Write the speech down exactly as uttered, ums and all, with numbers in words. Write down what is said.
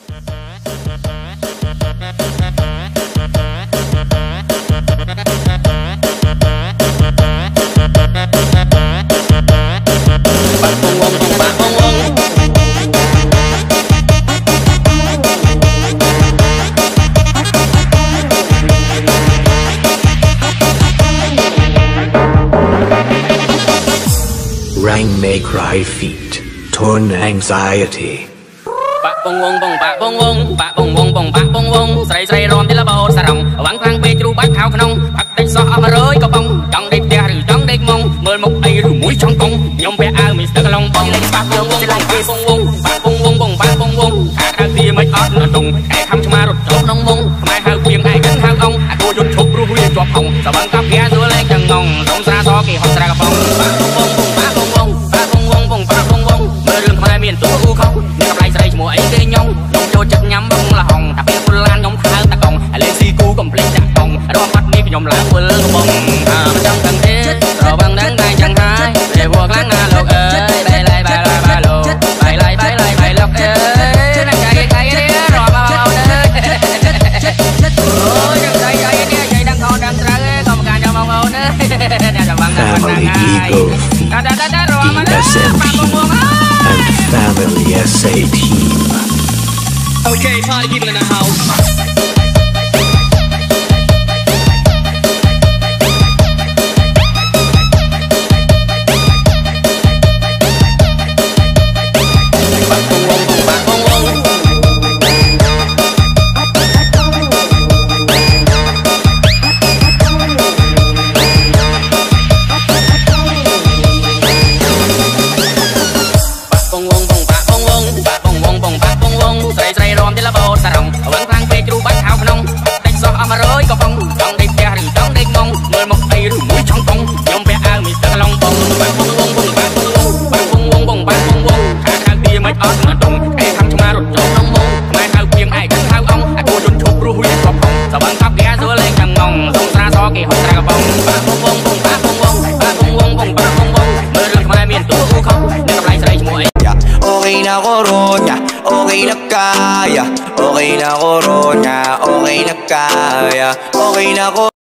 Rain may cry feet, torn anxiety. បាក់បងវងបងបាក់បងវងបាក់បងវងបងបាក់បងវងស្រីស្រីរំទីលបោតសារងវាំងខ្លាំងពេកជ្រូបាច់ខោក្នុងបាក់ដេកសោះអស់មួយរយក៏បងចង់ដេកផ្ទះឬចង់ដេកមុងមើលមុខអីឬមួយចង់កងខ្ញុំពាក់អាវមិនស្ទើរឡងបងលេងបាក់បងវងលេងគេបងវងបាក់បងវងបងបាក់បងវងថាដើរទីមិនអត់នៅដងតែខំឆ្មារត់ចូលក្នុងមុងខ្មែរហៅពីងឯងដឹងហៅអងអាគូយន្តឈប់ព្រោះវាជាប់អង្គសវងកាប់គាសួរលេងទាំងងងសងស្រាសគេហត់ស្រាកបងបាក់បងវងបាក់បងវងបាក់បងវងបងបាក់បងវងមើលរឿងខ្មែរមានទូគូខំនេះកម្លៃស្រីឈ្មោះអីគេញងខ្ញុំចូលចិត្តញ៉ាំបងលហងតែពេលពលឡានខ្ញុំខើតាកងឥឡូវស៊ីគូកំភ្លេចតាកងរំបាត់នេះខ្ញុំឡើងវិលកំបងអើមិនចង់ទាំងទេរវងដឹងតែចឹងហើយពេលវខ្លាំងណាលោកអើយបែរឡាយបែរឡាយបែរលោកបែរឡាយបែរឡាយបែរលោកអើយណាកាយកាយនេះរំមកអើយអូយកាយកាយនេះយាយដឹងខនដឹងត្រូវកុំកាញ់មកអូនអើយអ្នកចាំងណាស់ណាស់ហើយតាតាតារំមក S M P and Family S A Team. Okay, party people in the house. Okay na koronya, okay na kaya. Okay na koronya, okay na kaya. Okay na ko